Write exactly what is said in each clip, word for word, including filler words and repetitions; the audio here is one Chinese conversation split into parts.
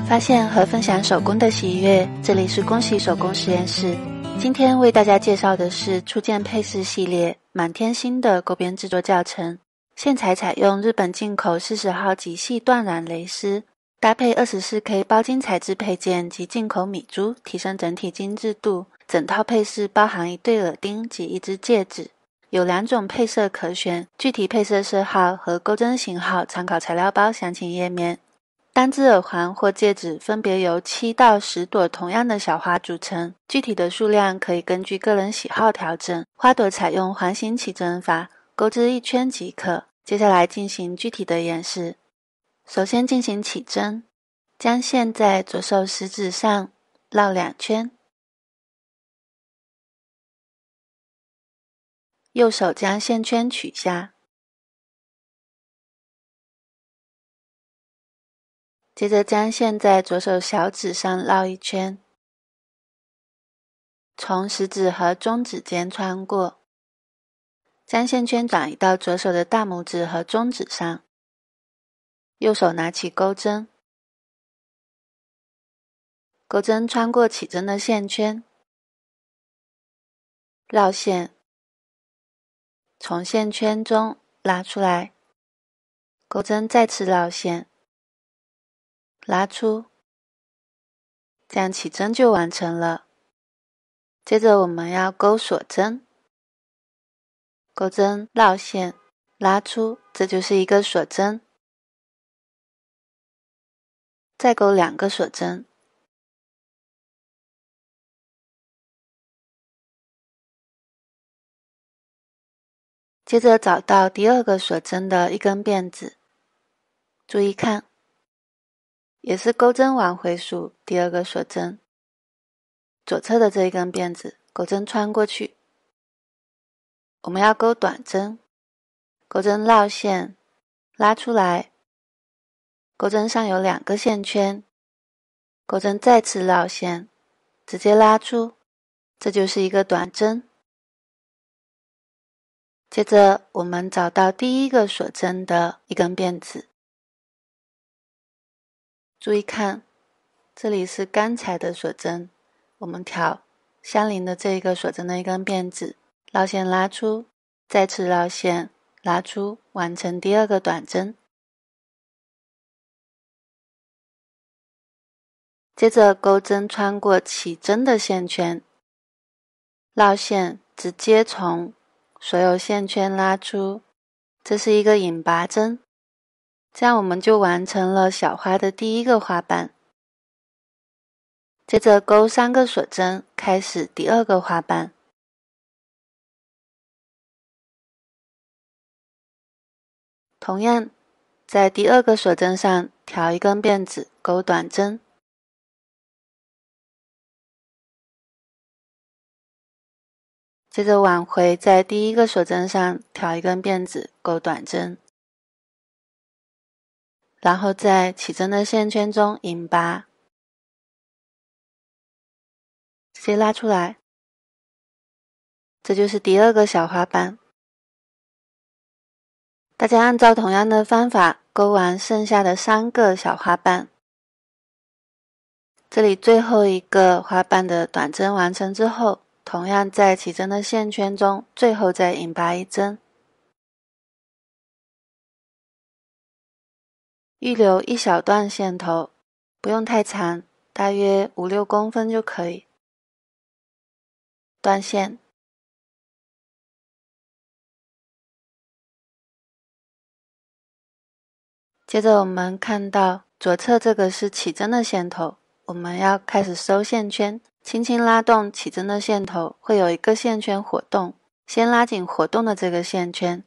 发现和分享手工的喜悦，这里是恭喜手工实验室。今天为大家介绍的是初见配饰系列满天星的钩边制作教程。线材采用日本进口四十号极细缎染蕾丝，搭配 二十四K 包金材质配件及进口米珠，提升整体精致度。整套配饰包含一对耳钉及一只戒指，有两种配色可选，具体配色色号和钩针型号参考材料包详情页面。单只耳环或戒指分别由七到十朵同样的小花组成，具体的数量可以根据个人喜好调整。花朵采用环形起针法，钩织一圈即可。接下来进行具体的演示。首先进行起针，将线在左手食指上绕两圈，右手将线圈取下，接着将线在左手小指上绕一圈，从食指和中指间穿过，将线圈转移到左手的大拇指和中指上，右手拿起钩针，钩针穿过起针的线圈，绕线，从线圈中拉出来，钩针再次绕线，拉出，这样起针就完成了。接着我们要钩锁针，钩针绕线，拉出，这就是一个锁针。再钩两个锁针，接着找到第二个锁针的一根辫子，注意看，也是钩针往回数第二个锁针，左侧的这一根辫子，钩针穿过去。我们要钩短针，钩针绕线，拉出来，钩针上有两个线圈，钩针再次绕线，直接拉出，这就是一个短针。接着我们找到第一个锁针的一根辫子，注意看，这里是刚才的锁针，我们挑相邻的这一个锁针的一根辫子，绕线拉出，再次绕线拉出，完成第二个短针。接着钩针穿过起针的线圈，绕线直接从所有线圈拉出，这是一个引拔针，这样我们就完成了小花的第一个花瓣。接着钩三个锁针，开始第二个花瓣。同样，在第二个锁针上挑一根辫子，钩短针。接着往回，在第一个锁针上挑一根辫子，钩短针，然后在起针的线圈中引拔，直接拉出来，这就是第二个小花瓣。大家按照同样的方法钩完剩下的三个小花瓣。这里最后一个花瓣的短针完成之后，同样在起针的线圈中最后再引拔一针，预留一小段线头，不用太长，大约五六公分就可以。断线，接着我们看到左侧这个是起针的线头，我们要开始收线圈，轻轻拉动起针的线头，会有一个线圈活动，先拉紧活动的这个线圈，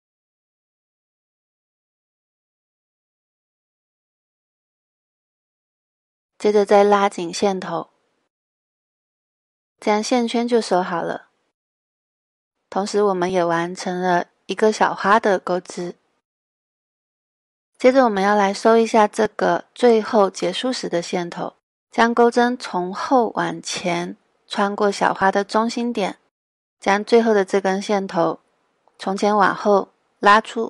接着再拉紧线头，这样线圈就收好了。同时我们也完成了一个小花的钩织。接着我们要来收一下这个最后结束时的线头，将钩针从后往前穿过小花的中心点，将最后的这根线头从前往后拉出，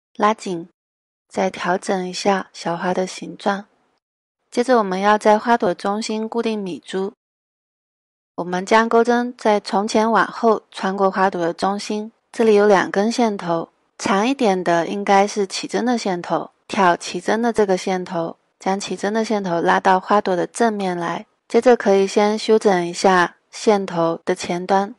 拉紧，再调整一下小花的形状。接着我们要在花朵中心固定米珠，我们将钩针再从前往后穿过花朵的中心，这里有两根线头，长一点的应该是起针的线头，挑起针的这个线头，将起针的线头拉到花朵的正面来，接着可以先修整一下线头的前端。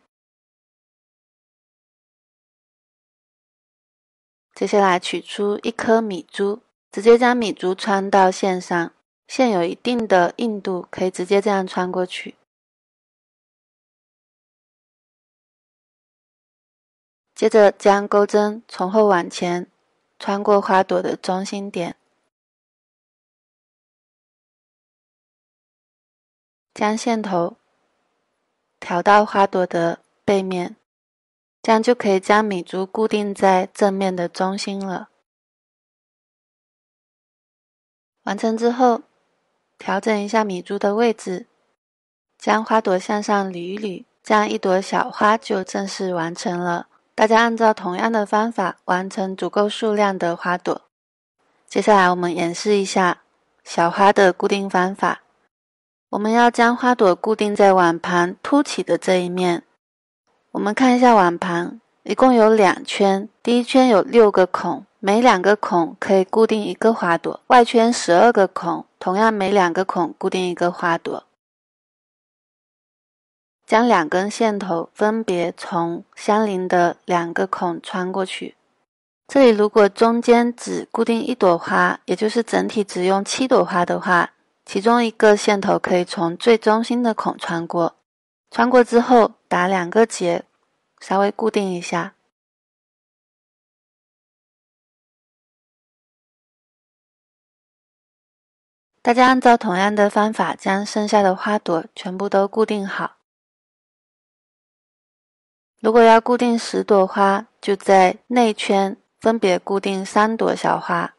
接下来取出一颗米珠，直接将米珠穿到线上，线有一定的硬度，可以直接这样穿过去。接着将钩针从后往前穿过花朵的中心点，将线头调到花朵的背面，这样就可以将米珠固定在正面的中心了。完成之后，调整一下米珠的位置，将花朵向上捋一捋，这样一朵小花就正式完成了。大家按照同样的方法完成足够数量的花朵。接下来我们演示一下小花的固定方法。我们要将花朵固定在碗盘凸起的这一面。我们看一下碗盘，一共有两圈，第一圈有六个孔，每两个孔可以固定一个花朵，外圈十二个孔，同样每两个孔固定一个花朵。将两根线头分别从相邻的两个孔穿过去。这里如果中间只固定一朵花，也就是整体只用七朵花的话，其中一个线头可以从最中心的孔穿过。穿过之后打两个结，稍微固定一下。大家按照同样的方法将剩下的花朵全部都固定好。如果要固定十朵花，就在内圈分别固定三朵小花。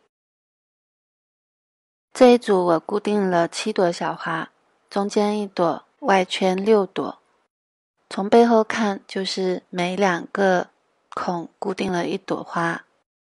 这一组我固定了七朵小花，中间一朵，外圈六朵。从背后看，就是每两个孔固定了一朵花。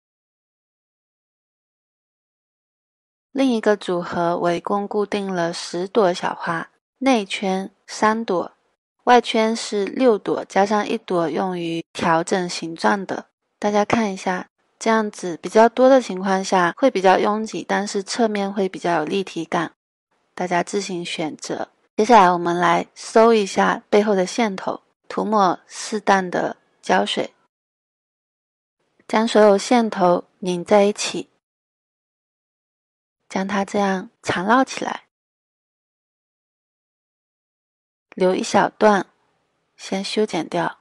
另一个组合我一共固定了十朵小花，内圈三朵，外圈是六朵，加上一朵用于调整形状的。大家看一下，这样子比较多的情况下会比较拥挤，但是侧面会比较有立体感，大家自行选择。接下来我们来收一下背后的线头，涂抹适当的胶水，将所有线头拧在一起，将它这样缠绕起来，留一小段先修剪掉。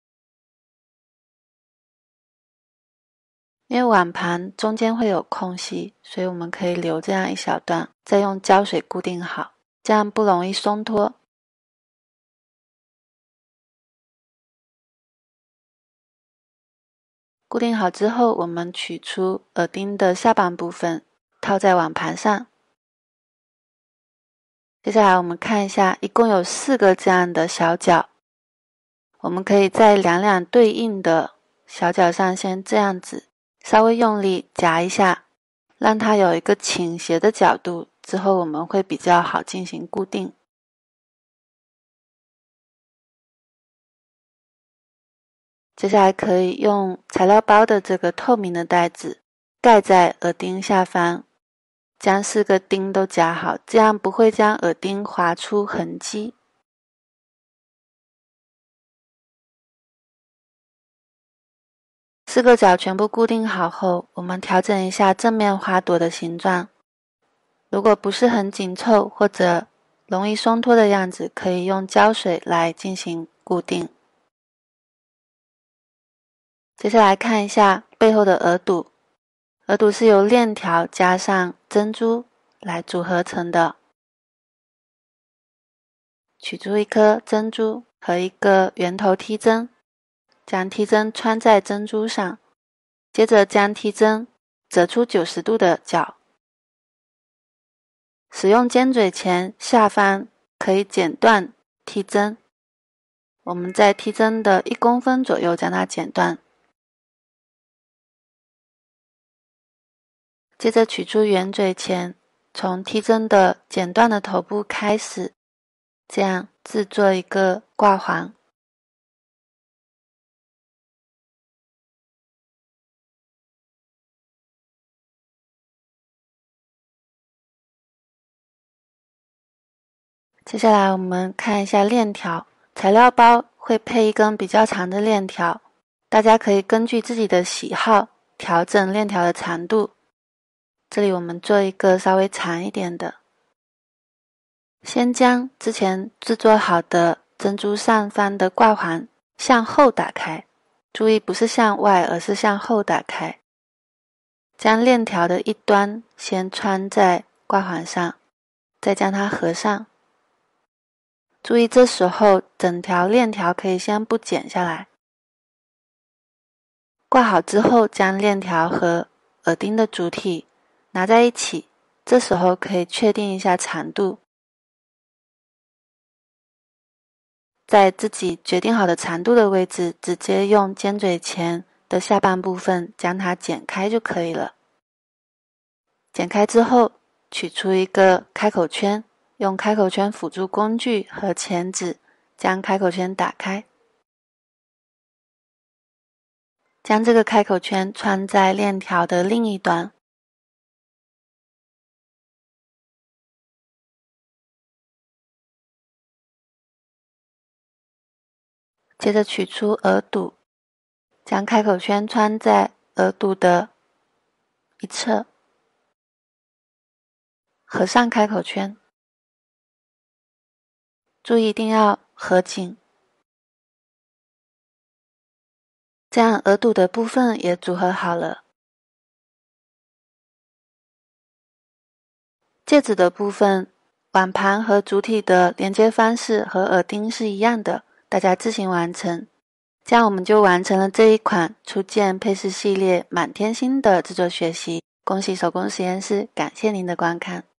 因为碗盘中间会有空隙，所以我们可以留这样一小段，再用胶水固定好，这样不容易松脱。固定好之后，我们取出耳钉的下半部分，套在碗盘上。接下来我们看一下，一共有四个这样的小角，我们可以在两两对应的小角上先这样子稍微用力夹一下，让它有一个倾斜的角度，之后我们会比较好进行固定。接下来可以用材料包的这个透明的袋子盖在耳钉下方，将四个钉都夹好，这样不会将耳钉划出痕迹。四个角全部固定好后，我们调整一下正面花朵的形状。如果不是很紧凑或者容易松脱的样子，可以用胶水来进行固定。接下来看一下背后的耳堵，耳堵是由链条加上珍珠来组合成的。取出一颗珍珠和一个圆头梯针，将梯针穿在珍珠上，接着将梯针折出九十度的角。使用尖嘴钳下方可以剪断梯针，我们在梯针的一公分左右将它剪断。 接着取出圆嘴钳，从梯针的剪断的头部开始，这样制作一个挂环。接下来我们看一下链条，材料包会配一根比较长的链条，大家可以根据自己的喜好调整链条的长度。这里我们做一个稍微长一点的。先将之前制作好的珍珠上方的挂环向后打开，注意不是向外，而是向后打开。将链条的一端先穿在挂环上，再将它合上。注意这时候整条链条可以先不剪下来。挂好之后，将链条和耳钉的主体拿在一起，这时候可以确定一下长度。在自己决定好的长度的位置，直接用尖嘴钳的下半部分将它剪开就可以了。剪开之后，取出一个开口圈，用开口圈辅助工具和钳子将开口圈打开，将这个开口圈穿在链条的另一端。接着取出耳堵，将开口圈穿在耳堵的一侧，合上开口圈，注意一定要合紧。这样耳堵的部分也组合好了。戒指的部分，碗盘和主体的连接方式和耳钉是一样的，大家自行完成。这样我们就完成了这一款初见配饰系列满天星的制作学习。恭喜手工实验室，感谢您的观看。